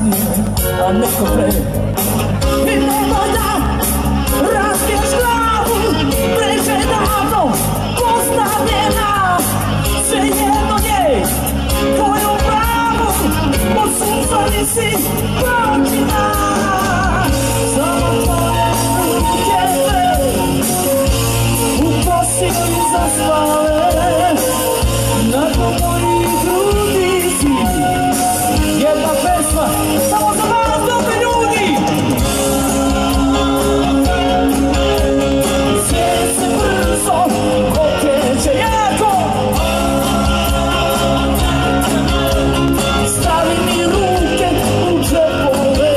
kasnije, a neko pre. I nemoj da razbiješ glavu, preže davno postavljena. Sve jedno njej, tvoju pravu, od sunca nisi pročina. Samo tvoje ruke sve u kosi zaspale, nakon mojih grudi si. Jedna pesma samo za vas, dobri ljudi. Svijet se brzo okreće jako, stavi mi ruke u džepove.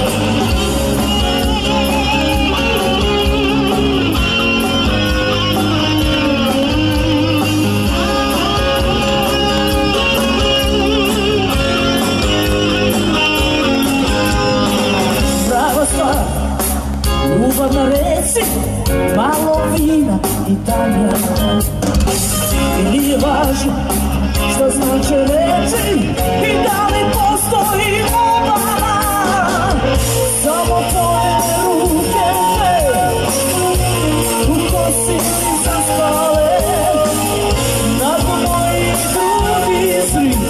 Ljubav na reci, malo vina i tamjana. I nije važno šta znače reči i da li postoji obala. Samo tvoje ruke me u kosi zaspale, nakon mojih grudi zri.